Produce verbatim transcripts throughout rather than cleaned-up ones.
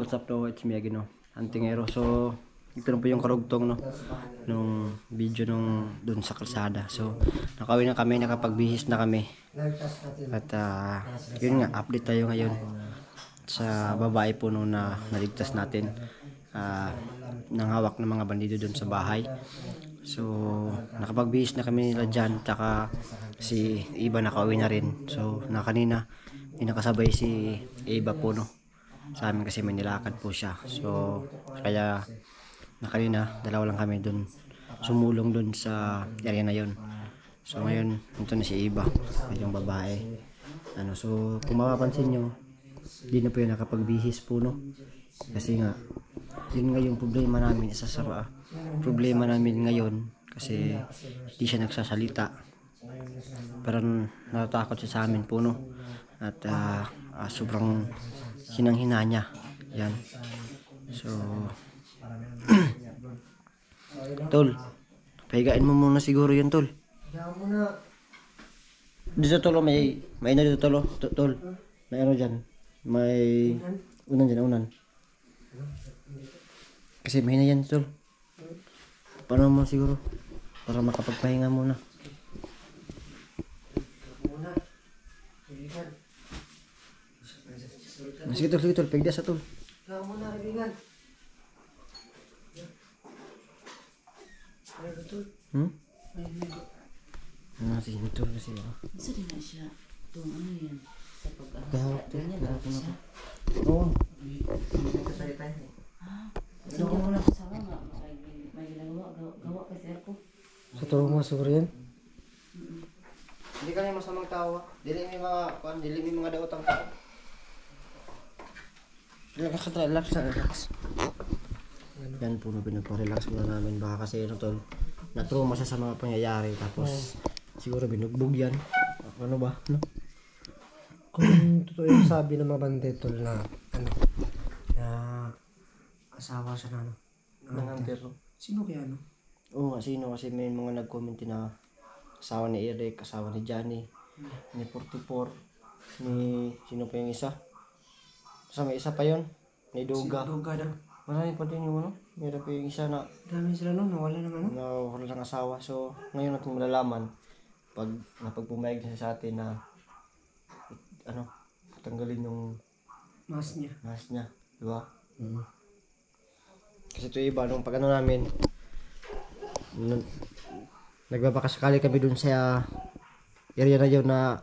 what's up to? It's me again, no? Antingero. So, ito na po yung karugtong, no? Nung video nung dun sa kalsada. So, nakawin na kami, nakapagbihis na kami. At, uh, yun nga, update tayo ngayon sa babae po nung na naligtas natin. Uh, nang hawak ng mga bandido dun sa bahay. So, nakapagbihis na kami nila dyan. Tsaka, si Iba nakauwi na rin. So, na kanina, nakasabay si Iba po, no? Sa amin kasi may nilakad po siya. So, kaya na kanina, dalawa lang kami dun. Sumulong dun sa area na yun. So, ngayon, ito na si Iba. Yung babae. Ano, so, kung mapapansin nyo, hindi na po yun nakapagbihis po, no? Kasi nga, yun nga yung problema namin. Isa sa uh, problema namin ngayon. Kasi, hindi siya nagsasalita. Parang natatakot siya sa amin po, no? At, uh, uh, sobrang hinang-hina niya. Yan. So, Tol, pahigain mo muna siguro yun, Tol. Dito, Tol, may, may na dito, Tol. Tol, may ano dyan. May, unan dyan, unan. Kasi may na yan, Tol. Paano mo siguro? Para makapagpahinga muna. Sige, Tol, sige, Tol. Pagda sa, Tol. Ikaw muna, kaibigan. Hmm? Ano si Tol kasi ako. Isa din na siya. Itong ano yan. Sa pag-ahawak. Gahawak, Tol. Gahawak ko na po. Oo. Ah, sige mo na kasama nga. May, may ginagawa. Gawa, gawa kasi ako. Sa tulong mo siguro yan? Hindi ka na masamang tao. Dili may mga, kuan, dili may mga daotang tao. Relax, relax, relax. Yan po na pinagpa-relax muna namin. Baka kasi ano, Tol, na-trauma siya sa mga pangyayari. Tapos, siguro binugbog yan. Ano ba? No? Kung totoo yung sabi ng mga bandito na, ano, na asawa siya na, ano, Nangantir. sino kaya, ano? Oo nga, sino? Kasi may mga nag-comment na asawa ni Eric, asawa ni Johnny, ni forty-four, ni sino pa yung isa? Basta may isa pa yun, ni Duga. Si Duga daw. Marami pa din yung ano, meron pa yung isa na Dami sila no, nawala naman, no? na wala ng asawa. So, ngayon natin malalaman pag napagpumayag na siya sa atin na ano, tanggalin yung Mas niya. mask niya, di ba? Mm. Kasi ito iba, nung pag ano namin, nung, nagbabakasakali kami dun sa area na yun na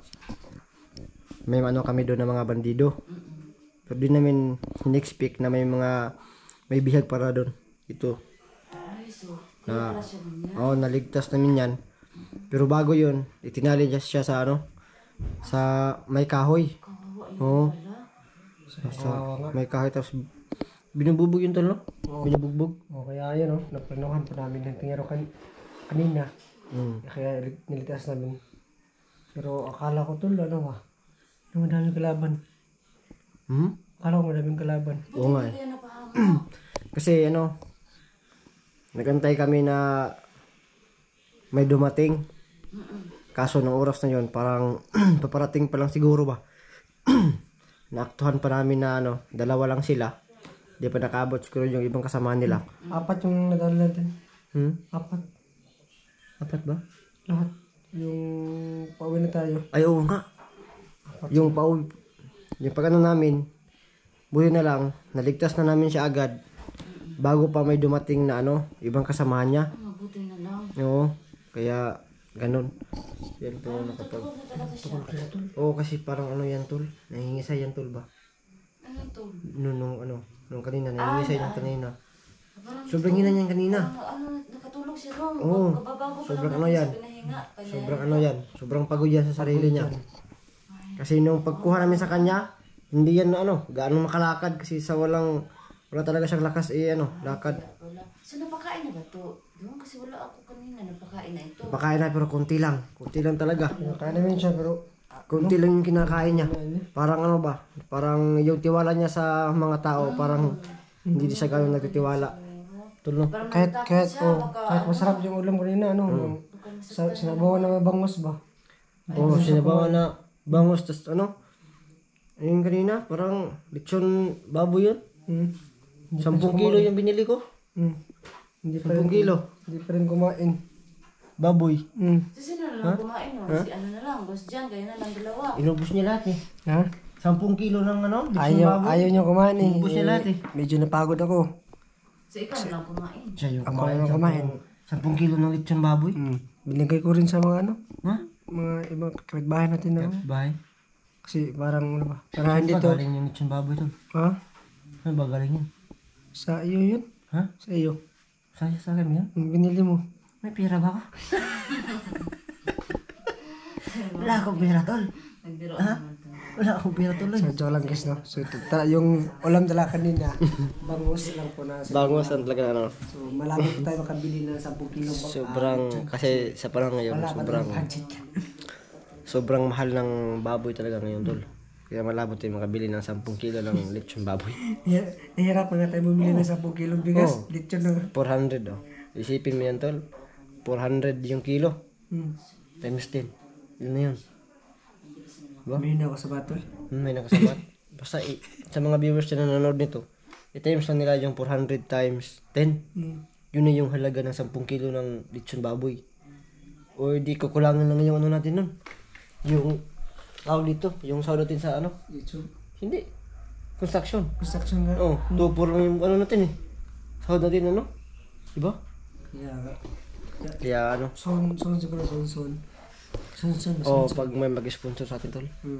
may ano kami dun ng mga bandido. Pero di namin in-expect na may mga may bihag para dun. Ito. Ay, so, Na, kaya pala siya niya. oh, naligtas namin yan. Pero bago yun, itinali niya siya sa ano, sa may kahoy. Kawawa yun Oo. pala. Sa, may kahoy, tapos binububog yun, Tol, no? Oo. Binubugbog. O kaya yun, no? Naplanuhan pa namin ng tingero kan kanina. Mm. Kaya lig- nilitas namin. Pero akala ko tol, ano ba? Yung madaming kalaban. Hmm? Akala ko madaming kalaban. Oo nga eh. Kaya napahamak. Kasi ano, nagantay kami na may dumating. Kaso ng oras na yon parang paparating pa lang siguro ba. Naaktuhan pa namin na ano, dalawa lang sila. Di pa nakaabot siguro yung ibang kasama nila. Apat yung nadala natin. Hmm? Apat. Apat ba? Lahat. Yung pauwi na tayo. Ay, oo nga. Yung pauwi, yung pag ano namin, buhay na lang, naligtas na namin siya agad. Bago pa may dumating na ano, ibang kasama niya. Mabuti na lang. Oo, kaya ganun. Yan po nakapag... Totoo na talaga siya. Oo, kasi parang ano yan, Tol. Nahingisay yan, Tol ba? Ano to? Nung, nung ano, nung kanina, nahingisay Ah, yan kanina. Parang Sobrang hina niyan kanina. ano, nakatulog siya ron. Oo. Kababago pa Sobrang lang ano natin yan. sa pinahinga. Kaya, Sobrang ano yan, sobrang pagod yan sa sarili niya. Kasi nung pagkuha namin sa kanya, hindi yan na ano, gaano makalakad kasi sa walang, wala talaga siyang lakas eh, ano, lakad. wala. So napakain na ba to? Yung kasi wala ako kanina, napakain na ito. Pakain na pero konti lang, konti lang talaga. Kaya namin siya pero Konti lang yung kinakain niya. Parang ano ba, parang yung tiwala niya sa mga tao, parang hindi siya gano'n nagtitiwala. Tulo. Parang kahit natatakot kahit siya, oh, baka kahit ano, masarap yung ulam kanina ano, yung sa sinabawan na may bangos ba? Oo, sinabawan na bangos, tas ano, ayun kanina, parang lechon baboy yun. Hmm. Sampung kilo yung binili ko. Hmm. Hindi pa Sampung rin, kilo. hindi pa rin kumain. Baboy. Hmm. So, sino na lang kumain no? Si ano na lang, Boss Jan, kayo na lang dalawa. Inubos niya lahat eh. Ha? Sampung kilo ng ano, lechon Ayaw, baboy. ayaw niya kumain eh. Inubos niya lahat eh. Medyo napagod ako. So, ikaw na lang kumain. Siya yung Ako kumain. na Sampung, kumain. sampung kilo ng lechon baboy. Hmm. Binigay ko rin sa mga ano, Ha? mga ibang kapitbahay natin na. Bye. Kasi parang ano ba, para Saan hindi ba to. galing yung lechon baboy to? Ha? Saan ba galing yun? Sa iyo yun? Ha? Sa iyo. Sa, sa akin yan? Yung binili mo. May pera ba ka? Wala akong pera tol. Nagbiro Ha? naman to. Wala akong pera tol. So, joke lang guys, no? So, ito, ta- yung ulam dala kanina, bangus lang po na. Bangos ang talaga ano. So, malapit po tayo makabili ng ten kilong bang- Sobrang, kasi sa panahon ngayon, wala pa sobrang, tayong budget. sobrang mahal ng baboy talaga ngayon tol. Kaya malabo tayo makabili ng sampung kilo ng lechon baboy. Nahir- Nahirapan nga tayo bumili ng ten kilong bigas. Oh. Lechon na. four hundred oh. Isipin mo yan tol. four hundred yung kilo. Hmm. Times ten. Yun na yun. Diba? May na ako sa batol. Hmm, may nakasabat. Basta i- sa mga viewers na nanonood nito, i-times lang nila yung four hundred times ten. Hmm. Yun na yung halaga ng ten kilo ng lechon baboy. O di kukulangan lang yung ano natin nun. Yung tawag dito, yung sahod natin sa ano? Lechon. Hindi. Construction. Construction nga. Oo, oh, two four lang yung ano natin eh. Sahod natin ano? Diba? Kaya, Kaya ano, son, son siguro, son, son. Son, son, son. oh, pag may mag-sponsor sa atin tol. Hmm.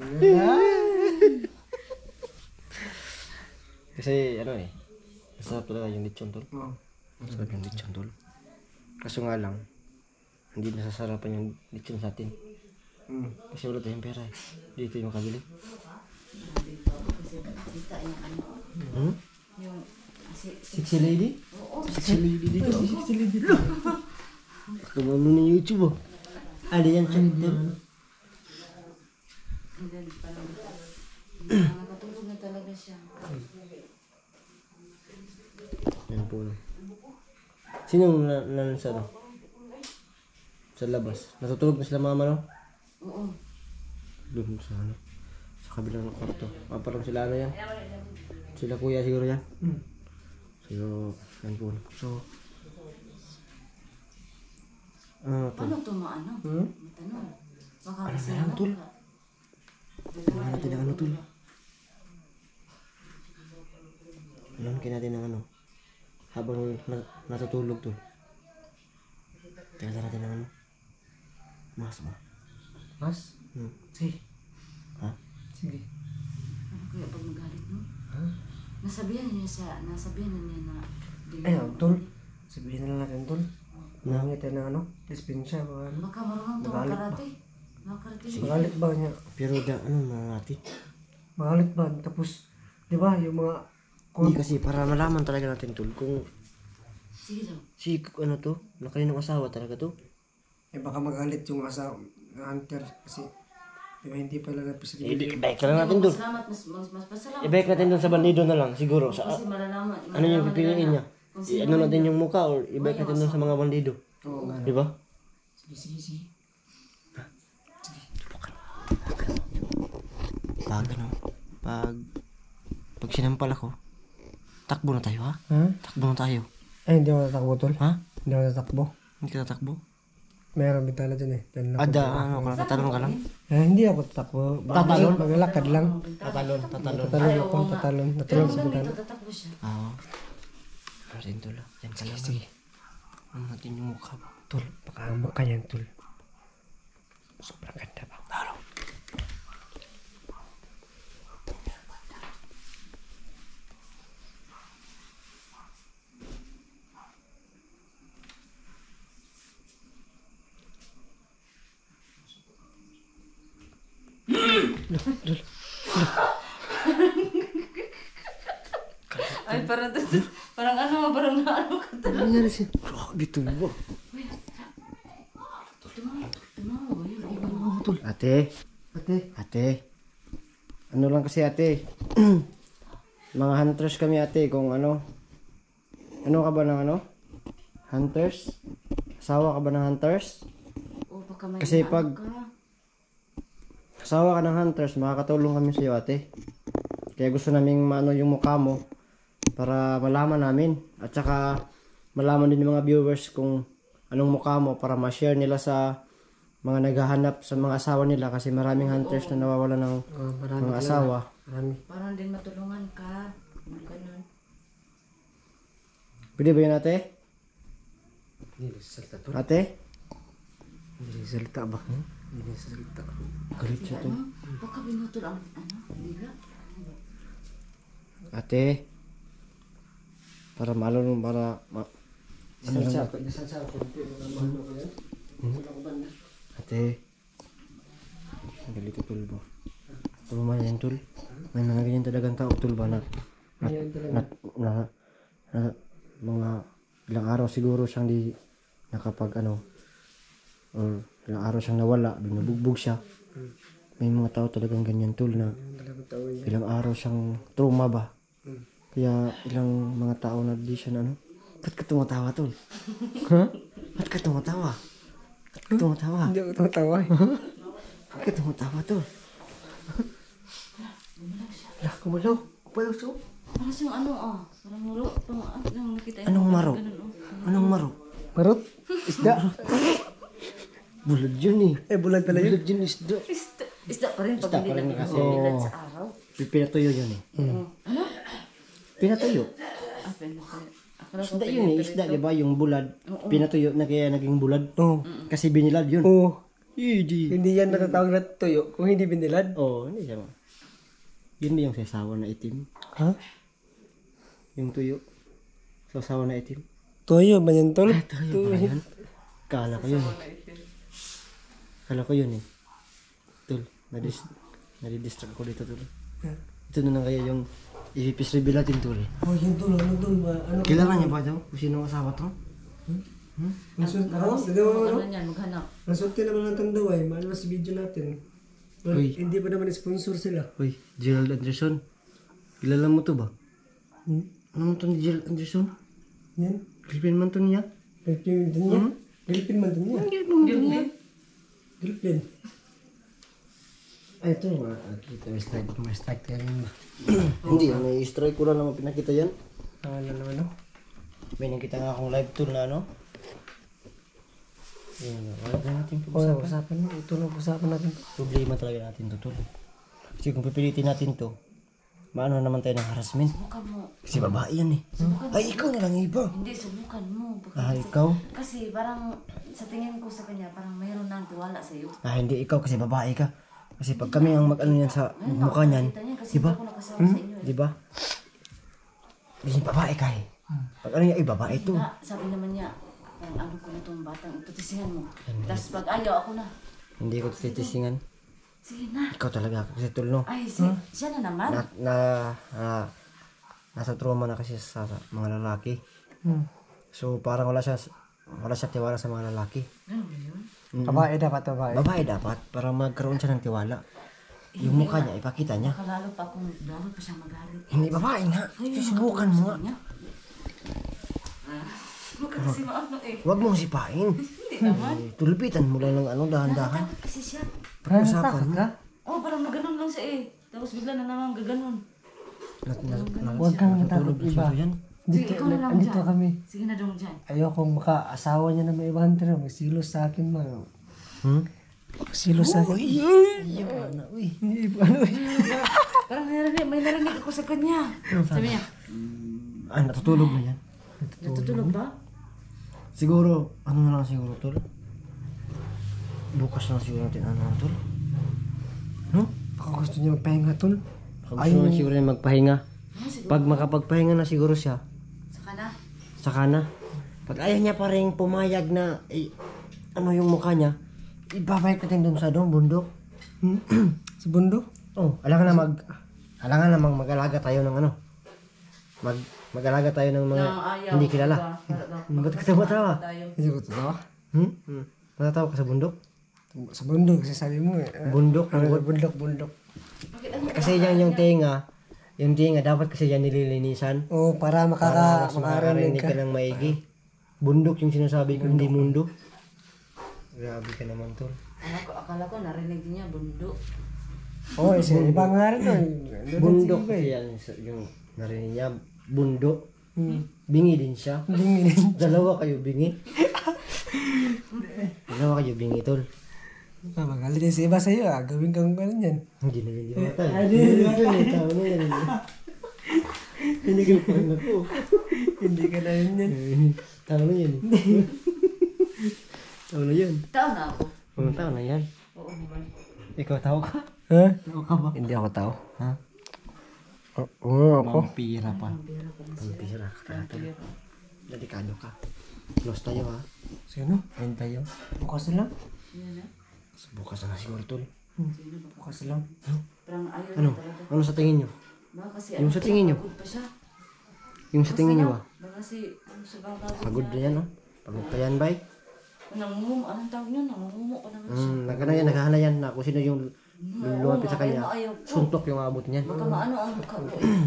Kasi ano eh, masarap talaga yung lechon tol. Oh. Masarap yung lechon tol. Kaso nga lang, hindi nasasarapan yung lechon sa atin. Hmm. Kasi wala tayong pera eh. Dito yung makabili. Kasi kita yung ano, Hmm? yung, si, si, Sexy lady? oo, Sexy lady dito. Sexy lady dito. Kung ano na YouTube oh. Ano yan siya dito? and then parang, nakatulog na talaga siya. Yan po. Sino na, na sa ano? Sa labas. Natutulog na sila mama no? Oo. Doon sa ano? Sa kabilang kwarto. Ah, parang sila ano yan? Sila kuya siguro yan? Hmm. Siguro, yan po. So, ano to? Paano ito maano? Hmm? Matanong. Baka kasi na yan, ano tol? ka. Ano natin ang ano tol? Alam natin ng ano? Habang na, natutulog tol. Teka natin ng ano? Mas ba? Mas? Hmm. Sige. Ha? Sige. Ano kaya pag magalit mo? Ha? Nasabihan niya siya, nasabihan na niya na di- Ay, oh, tol. Sabihin na lang natin, tol. Na? Nangit tayo ng ano? Dispensya o ano? baka marunong to Magalit ba? karate. Makarate siya. Magalit ba niya? Pero da, ano mga natin? Magalit ba? Tapos, di ba, yung mga... Hindi kasi para malaman talaga natin tol kung Sige daw. si ano to, nakaninong asawa talaga to. Eh, baka magalit yung asawa ng hunter kasi di ba hindi pala nagpasilip. I- ibalik ka lang natin dun. Salamat, mas, mas, mas pasalamat. Ibalik natin dun sa bandido na lang siguro. Sa, Kasi malalaman. ano yung malalaman pipiliin nila niya? kung I, sino ano man natin yun. yung mukha or ibalik natin dun sa mga bandido. Oo nga. Di ba? Sige, sige, sige. Pag ano, pag pag sinampal ako, takbo na tayo ha? Ha? Takbo na tayo. Ay, hindi ako tatakbo, tol. Ha? Hindi ako tatakbo. Hindi ka tatakbo? Mayroong bitala dyan eh. Dyan lang ako. Ada, ano ka, tatalon ka lang? Eh, hindi ako tatakbo. Tatalon? Maglakad lang. Tatalon, tatalon. Tatalon ako, tatalon. Pero Tatalon sa hanggang bitala. dito tatakbo siya. Oo. Asin tol ah. Yan ka lang. Sige. Ano natin yung mukha ba? Tol, baka ang mukha yan, tol. Sobrang ganda ba? Talo. Ay, parang, parang ano, parang naano ka talaga. Ano nangyari siya? Grabe to ba? Tumawa, tumawa. Yun, iba. Ate. Ate. Ate. Ano lang kasi ate. Mga hunters kami ate kung ano. Ano ka ba ng ano? Hunters? Asawa ka ba ng hunters? O, baka may Kasi inaano pag- ka. Asawa ka ng hunters, makakatulong kami sa iyo ate. Kaya gusto naming maano yung mukha mo para malaman namin. At saka malaman din ng mga viewers kung anong mukha mo para ma-share nila sa mga naghahanap sa mga asawa nila kasi maraming hunters na nawawala ng Oh, marami mga talaga. asawa. Marami. Para din matulungan ka. Ganun. Pwede ba yun ate? Hindi salita tol. Ate? Hindi salita ba? Hindi salita. Galit siya to. Ano? Baka binutol ang ano? Liga? Ate? Para malulong para... Ma ano Isang lang sa ako, isang sa ako. Ano ko yan? Wala ko banda. Ate? Galit ito tulbo. Tulma yan tul. May mga ganyan talagang tao tul ba na na, na, na, na mga ilang araw siguro siyang di nakapag ano or ilang araw siyang nawala, binubugbog siya. May mga tao talagang ganyan tul na Talagang tao yan. ilang araw siyang trauma ba. Kaya ilang mga tao na di siya na ano. Ba't ka tumatawa tol? Ha? Ba't ka tumatawa? Ba't ka tumatawa? Hindi ako tumatawa eh. Ba't ka tumatawa tol? Lah, kumulaw. Kumulaw siya. Para siyang ano ah. Parang mulo. Pang ano lang nakita yun. Anong maro? Ganun oh. Anong maro? Marot. Isda. Bulad yun eh. Eh, bulag pala yun. Bulad yun isda. Isda, isda pa rin pag Isda hindi pa rin na kasi. pinagbilad sa araw. Pinatuyo yun eh. Ano? Pinatuyo. Ah, pinapin. Akala ko Isda yun eh. Isda diba yung bulad. Pinatuyo na kaya naging bulad. Oo. Kasi binilad yun. Oo. Hindi. Hindi yan natatawag na tuyo kung hindi binilad. Oo, hindi siya. Yun ba yung sasawa na itim? Ha? Yung tuyo. Sasawa na itim? Tuyo ba yan, tol? Tuyo ba yan? Kala ko yun eh. Kala ko yun eh. Tul, nadis nadidistract ko dito tul. Ito na lang kaya yung ipipis reveal natin tul. Oh, yun, tol. Ano, tol? Ma- Ano? Kilala niya ba daw kung sino ang asawa to? Nasult, ano? Dalawa, ano? Ano yan, maghanap. Nasulti naman ng tandaway. Maano sa video natin. Well, Uy. hindi pa naman sponsor sila. Uy, Gerald Anderson. Kilala mo to ba? Hmm? Ano mo to ni Gerald Anderson? Yan. Girlfriend man to niya? Girlfriend din niya. Girlfriend man din niya. Girlfriend. Girlfriend. Ay, ito nga. Kita may strike. May strike tayo yun ba? Hindi, may strike ko lang naman pinakita yan. Ah, ano naman, no? May nakita nga akong live tour na ano. Yan, wala na natin Oh, pag-usapan. usapan mo. Ito na usapan natin. Problema talaga natin to, tol. Kasi kung pipilitin natin to, maano naman tayo ng harassment. Subukan mo. Kasi babae yan eh. Ay, ikaw na lang iba. Hindi, subukan mo. Baka Ah, kasi- ikaw? Kasi parang sa tingin ko sa kanya, parang mayroon nang tiwala sa iyo. Ah, hindi ikaw kasi babae ka. Kasi pag kami ang mag-ano yan sa mukha niyan, Kita niya kasi diba? hindi ako nakasama sa inyo. Eh. Di ba? Hindi babae ka eh. Pag ano niya, ay babae to. Na, sabi naman niya, parang ano ko itong batang ito, tisihan mo. Tapos pag ayaw ako na, Hindi ko titisingan. sige na. Ikaw talaga kasi tol no. Ay, si, siya na naman. Na, na, na, nasa trauma na kasi sa, sa mga lalaki. Hmm. So parang wala siya, wala siya tiwala sa mga lalaki. Ano ba yun? Babae dapat, babae. Babae dapat para magkaroon siya ng tiwala. Yung mukha niya, ipakita niya. Nakalalo pa kung lalo pa siya magalit. Hindi babae nga. Susubukan mo nga. Niya. Huwag ka kasi maano eh. Huwag mong sipain. Hindi naman. Eh, Tulupitan mo lang ng ano, dahan-dahan. Takot kasi siya. Pag-usapan mo. ka? Oh, parang naganon lang siya eh. Tapos bigla na naman gaganon. Nat, nat, nat, Huwag kang natutulog matakot na iba. siya yan. Sige, Dito, ikaw na lang andito dyan. kami. Sige na dong dyan. Ayokong maka-asawa niya na may ibang tira. Magsilos sa akin, ma. Hmm? Magsilos sa akin. Ano, uy. Ano eh? Parang narinig, may narinig ako sa kanya. Sabi niya, Ah, natutulog na yan. natutulog ba? Siguro, ano na lang siguro, tol? Bukas na lang siguro natin, ano lang, tol? No? Baka gusto niya magpahinga, tol. Baka gusto na siguro niya magpahinga. Ah, siguro. Pag makapagpahinga na siguro siya, Saka na. saka na. Pag ayaw niya pa rin pumayag na, eh, ano yung mukha niya, ibabalik natin dun sa doon, bundok. Hmm? Sa bundok? Oh, alangan na mag, alangan namang mag-alaga tayo ng ano. Mag, mag-alaga tayo ng mga Nang ayaw. hindi kilala. Diba? Para daw- Ba't ka tawa-tawa? Tayo. Hindi ko totoo. Hmm? Hmm. Matatawa ka sa bundok? Sa bundok, kasi sabi mo eh. Bundok, Ano, bundok. bundok, bundok. Bakit ano? Kasi yan yung tinga, yung tinga dapat kasi yan nililinisan. Oo, para Para makaka, mas makarinig makakarinig ka. ka ng maigi. Bundok yung sinasabi ko, hindi mundo. Grabe ka naman, tol. Akala ko, akala ko narinig niya, bundok. Oo, oh, isa iba nga rin. no. Doon Bundok sa iba, eh. kasi yan, sa- yung narinig niya, bundo. Hmm. Bingi din siya. Bingi din. Dalawa kayo bingi. Dalawa kayo bingi, tol. Ah, magalit yung si iba sa'yo ah. Gawin kang ano yan. Hindi na yun, di ba, tol? Hindi, Hindi na yun, tao na yan. Hindi ka pa rin ako. Hindi ka na yun yan. Tao na yan. Tao na yan. Tao na ako. Oo, tao na yan. Oo naman. Ikaw tao ka? Ha? Tao ka ba? Hindi ako tao. Ha? Oo, ako. Vampira pa. Vampira. Kaya tol. Delikado ka. Close tayo, ha? Sino? Ayun tayo. Bukas na lang. Yan na. Bukas na siguro, tol. Bukas na lang. Parang ayaw Ano? na talaga. Ano sa tingin nyo? Baka kasi Yung ano, sa tingin nyo? pagod pa siya. Yung sa tingin nyo, ba? Baka kasi ano sa baka Pagod na yan, no? Pagod pa yan, bay. Nangungumo. Anong tawag niya? Nangungumo pa naman siya. Hmm, nagana yan, naghahana yan na kung sino yung lumapit sa kanya. Ayaw, ayaw ko. Suntok yung abot niyan. Baka maano ang mukha ko eh.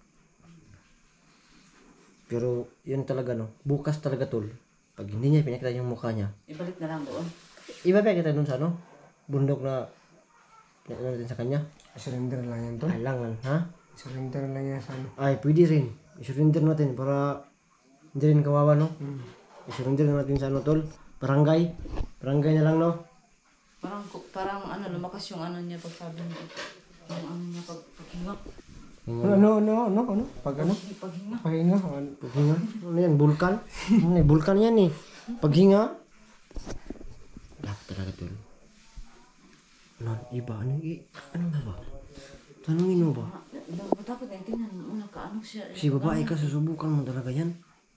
Pero yun talaga, no? Bukas talaga, tol. Pag hindi niya pinakita yung mukha niya, Ibalik na lang doon. iba pa kita dun sa, ano? Bundok na pinakita natin sa kanya. Surrender lang yan tol. Alangan, ha? Surrender lang yan sa ano. Ay, pwede rin. I-surrender natin para hindi rin kawawa, no? Hmm. I-surrender natin sa ano, tol? Barangay. Barangay na lang, no? Parang, parang ano, lumakas yung ano niya pagsabi niya. Yung ano niya pag, paghinga. Ano, ano, ano, ano? Pag ano? Paghinga. Pahinga. ano? Paghinga? Ano yan? Vulkan? Ano yan? Vulkan yan eh. Paghinga? Dapat talaga, tol. Ano? Iba? Ano? I- ano ba ba? Tanungin mo ba? Dapat na tingnan mo na kaano siya. Si babae ka, susubukan mo talaga yan.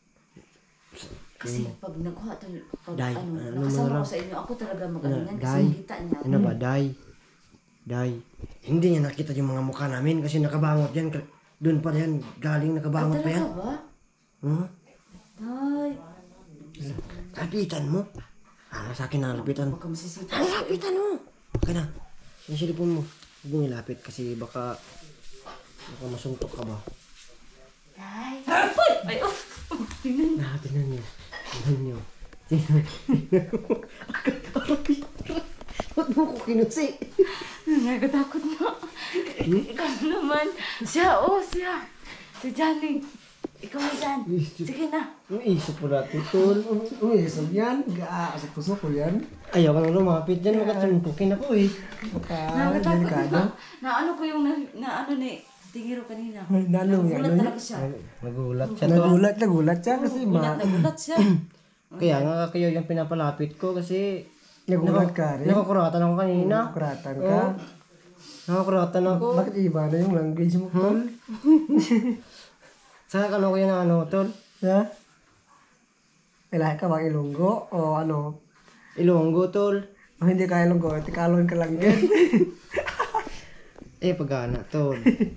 Kasi pag nakuha to, pag Day, ano, ano mo na nakasama lang? ko sa inyo, ako talaga magalingan kasi Day. nakita niya. Ano ba? Day. Day. Hindi niya nakita yung mga mukha namin kasi nakabangot yan. Ka- Doon pa yan. Galing Ay, nakabangot pa yan. talaga ba? Hmm? Ay, Lapitan mo. Ah, sa akin na lapitan. baka masisita. Ah, lapitan mo. Okay na. Yung silipon mo. Huwag mong ilapit kasi baka baka masuntok ka ba. Ay, ay, oh. Tingnan. Ah, tingnan niyo. Tingnan niyo. Tingnan niyo. Ba't mo ko kinusi? Nagkatakot na. Ikaw naman. Siya, oh, siya. Si Johnny. Ikaw yan. Sige na. Yung isip mo natin, tol. Uy, sabi yan. Gaa, sa puso ko yan. Ayaw ka na lumapit dyan. Makasuntukin ako eh. Baka, Nagkatakot delikado. na. Na ano ko yung na, na ano ni Tingiro kanina. Nano yan. Nagulat talaga siya. Nagulat siya to. Nagulat, nagulat siya kasi Gulat, ma... nagulat siya. Kaya nga kayo yung pinapalapit ko kasi Nagulat ka rin. nakakuratan ako kanina. Kuratan ka. Nakakuratan ako. Bakit iba na yung language mo, tol? Sa ano ko yun na ano, tol? Ha? Ilahi ka bang Ilonggo? O ano? Ilonggo, tol. O hindi ka Ilonggo, Tikalon ka lang yan. Eh, pagana, tol.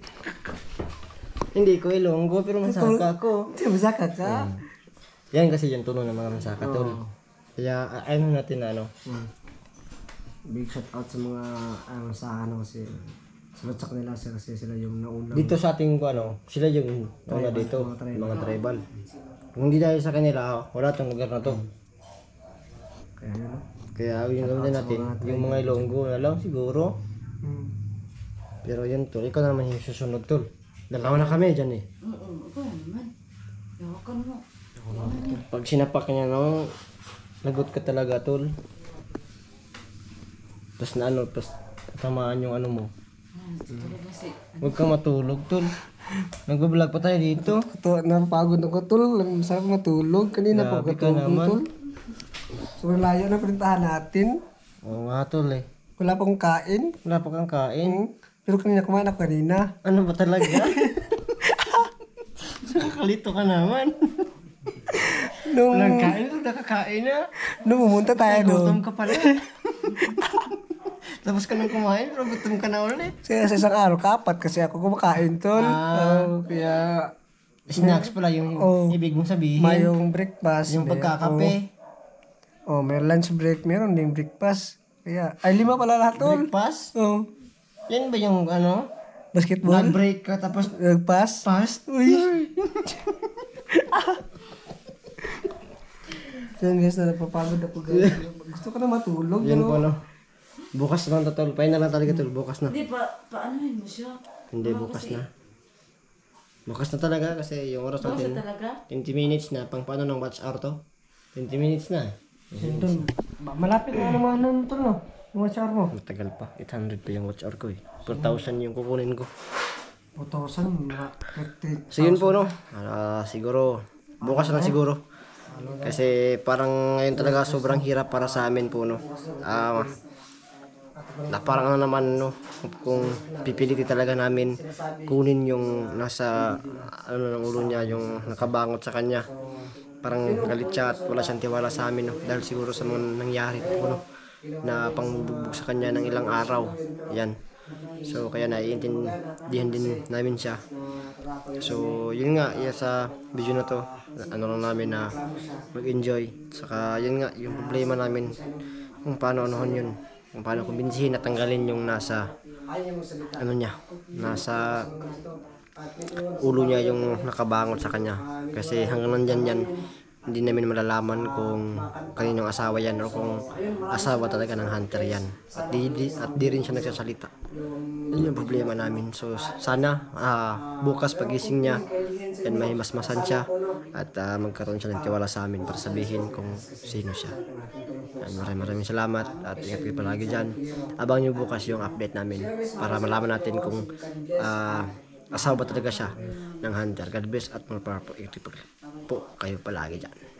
Hindi ko Ilonggo, pero masaka ako. Hindi, masaka ka. Yan kasi yung tuno ng mga masaka, tol. Kaya, a- ano natin na ano. Big shout out sa mga ano sa ano kasi salat sa kanila sila kasi sila yung naunang Dito sa ating ano, sila yung una dito, mga tribal. mga tribal. Kung hindi dahil sa kanila, wala tong lugar na to. kaya yun. no? Kaya yung gawin natin, yung mga Ilonggo na lang siguro. Hmm. Pero yun tol, ikaw na naman yung susunod tol. Dalawa na kami dyan eh. Oo, ikaw naman. Yawakan mo. Pag sinapak niya no, lagot ka talaga tol. Tapos na ano, tapos tamaan yung ano mo. Ah, tulog na si... Huwag kang matulog tol. Nagbablog pa tayo dito. Ito, napapagod ako tol, masarap matulog kanina po Grabe ka katulog naman. tol. Sobrang layo na pinuntahan natin. Oo nga tol eh. Wala pang kain. Wala pa kang kain. Hmm. Pero kanina kumain ako kanina. Ano ba talaga? Nakakalito ka naman. Nung, Walang kain, nakakain na. nung pumunta tayo doon. Gutom ka pala. Tapos ka nang kumain, pero gutom ka na ulit. Kasi sa isang araw, kapat kasi ako kumakain tol. Ah. Oh, kaya Snacks pala yung Oh. ibig mong sabihin. mayong breakfast. Yung may- pagkakape. Oh, may lunch break, meron ding breakfast. Kaya, ay lima pala lahat tol. Breakfast? Oh, Yan ba yung ano? basketball. Nag-break ka tapos Nagpass. fast? Uy. So yun guys, na napapagod ako guys. Gusto ko na matulog. Yan Yan po no. Bukas na tol. Final na talaga tol. Bukas na. Hindi, pa, paanohin mo siya. Hindi, bukas na. Bukas na talaga kasi yung oras Basta natin talaga? twenty minutes na. Pang paano ng watch hour to? twenty minutes na. Tol, ma- malapit na naman nun tol no. Yung watch hour mo. Matagal pa. eight hundred pa yung watch hour ko eh. four thousand yung kukunin ko. two thousand, mga thirty. So yun po no. Ah, siguro bukas na lang siguro. Kasi parang ngayon talaga sobrang hirap para sa amin po no. Ah, na parang ano naman no, kung pipilitin talaga namin kunin yung nasa ano ng ulo niya, yung nakabangot sa kanya. Parang galit siya at wala siyang tiwala sa amin no. Dahil siguro sa mga nangyari po no, na pangbubugbog sa kanya ng ilang araw. Yan. So kaya naiintindihan din namin siya. So yun nga, yeah, sa video na to, ano lang namin na mag-enjoy. Saka yun nga, yung problema namin kung paano anuhon yun. Kung paano kumbinsihin at tanggalin yung nasa ano niya, nasa ulo niya yung nakabangot sa kanya. Kasi hanggang nandyan yan, hindi namin malalaman kung kaninong asawa yan o kung asawa talaga ng hunter yan. At di, di, at di rin siya nagsasalita. Yun yung problema namin. So sana uh, bukas pagising niya, yan may masmasan siya at uh, magkaroon siya ng tiwala sa amin para sabihin kung sino siya. Yan, maraming maraming salamat at ingat kayo palagi dyan. Abang nyo bukas yung update namin para malaman natin kung uh, asawa ba talaga siya ng hunter. God bless at more power po. Ito po kayo palagi dyan.